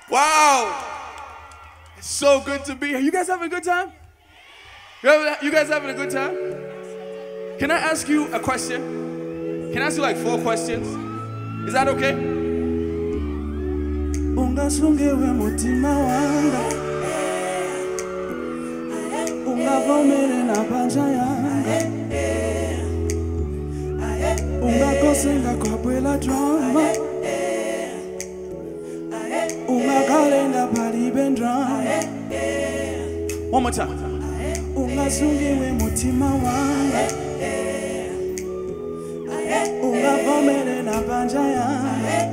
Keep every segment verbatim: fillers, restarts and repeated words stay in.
Wow. It's so good to be here. You guys having a good time? You, have, you guys having a good time? Can I ask you a question? Can I ask you like four questions? Is that okay? Ungasungewe mutima wanga, ungavomere na panja yanga, ungakosenga kwa bwela drama, ungakalenga palibe drama. One more time. Ungasungewe mutima wanga, ungavomere na panja yanga,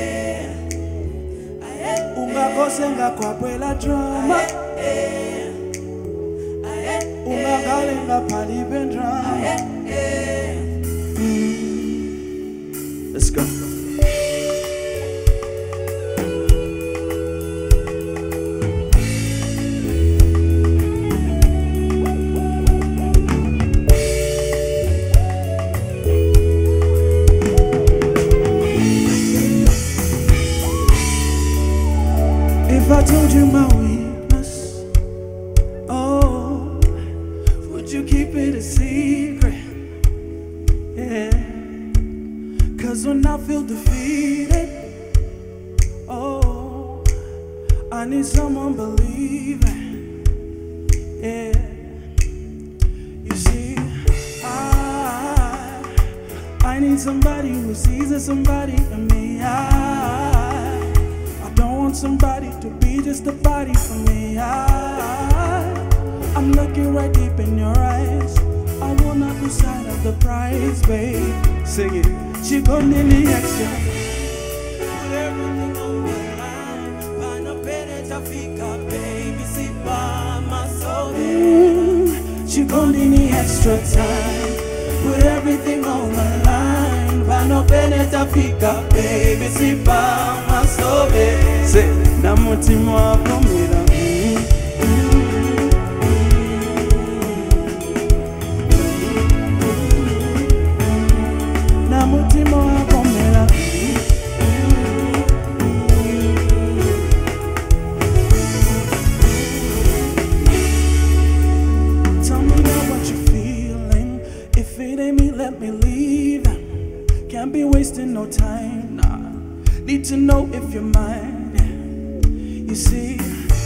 ungakosenga kwa bwela drama, ungakalenga palibe drama. Mm. Let's go. If I told you my weakness, oh, would you keep it a secret? Yeah, cause when I feel defeated, oh, I need someone believing. Yeah, you see, I, I need somebody who sees there's somebody in me. I, Somebody to be just a body for me. I, I'm looking right deep in your eyes. I will not lose sight of the prize, babe. Sing it. She gon' need the extra. Put everything on the line. Find a better Tafika, baby. See by my soul. Mm, she gon' need the extra time. Put everything on the line. Find a better Tafika, baby. See by my soul. Say, Namutima Pomera. Namutima Pomera. Tell me now what you're feeling. If it ain't me, let me leave. Can't be wasting no time. Nah. Need to know if you're mine. You see,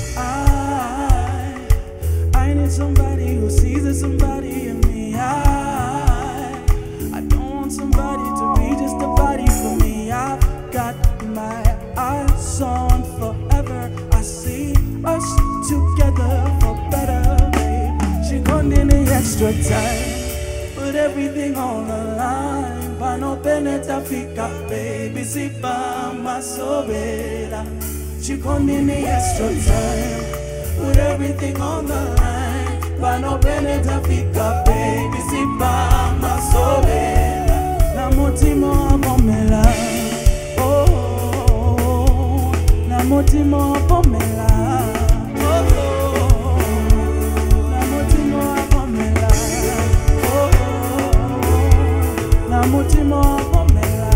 I, I need somebody who sees there's somebody in me. I, I don't want somebody to be just a body for me. I've got my eyes on forever. I see us together for better, babe. She gon' need the extra time. Put everything on the line. Pano peneta fika, baby. Si pa ma sobera. She gon' need the extra time. Put everything on the line. Pano peneta fika, baby. Si pa ma sobera. Na motimo pomela. Oh, oh, oh. Na motimo pomela. Oh, oh, oh. Na motimo pomela. Oh, oh, oh. Na motimo pomela.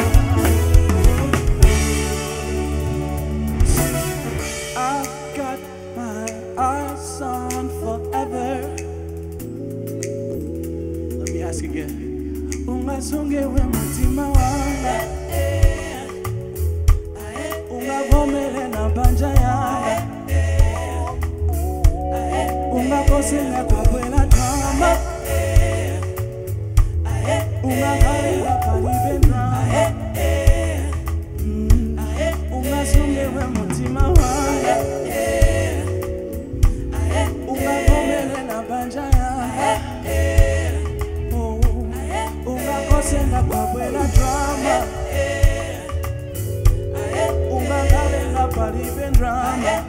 I've got my eyes on forever. Let me ask again. Ungasungewe mutima wanga, ungavomere na panja yanga, ungakosenga kwa bwela drama, ungakalenga palibe drama. Ungasungewe mutima wanga, ungavomere na panja yanga, ungakosenga kwa bwela drama, ungakalenga palibe drama.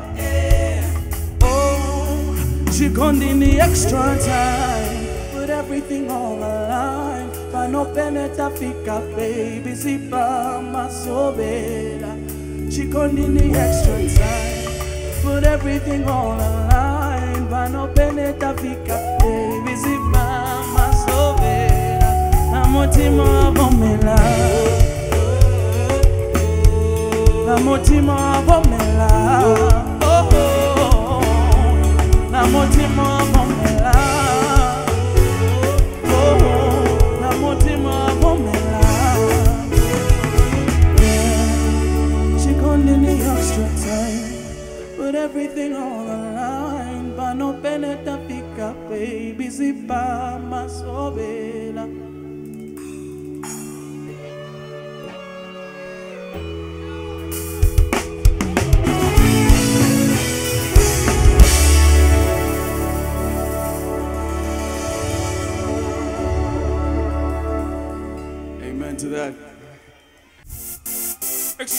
Oh, she gon' need the extra time. Put everything on the line. Pa no peneta fika, baby. Si pa ma sobera. She gon' need the extra time. Put everything on the line. Pa no peneta fika, baby. Si pa ma sobera. Na motima pomela. na motima vomela, oh, oh, na motima vomela, oh, na motima vomela. Yeah, she can't need the extra time, put everything on the line, but no peneta pica, baby, zipa masovela.